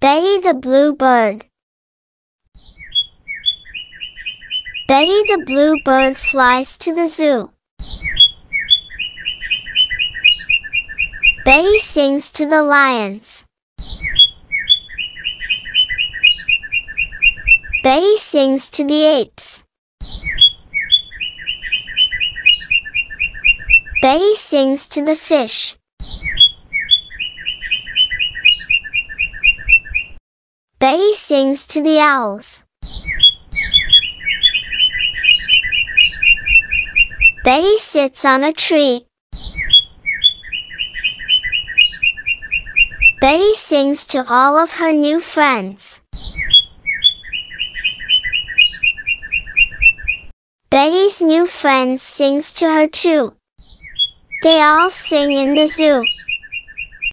Betty the Bluebird. Betty the Bluebird flies to the zoo. Betty sings to the lions. Betty sings to the apes. Betty sings to the fish. Betty sings to the owls. Betty sits on a tree. Betty sings to all of her new friends. Betty's new friends sings to her too. They all sing in the zoo.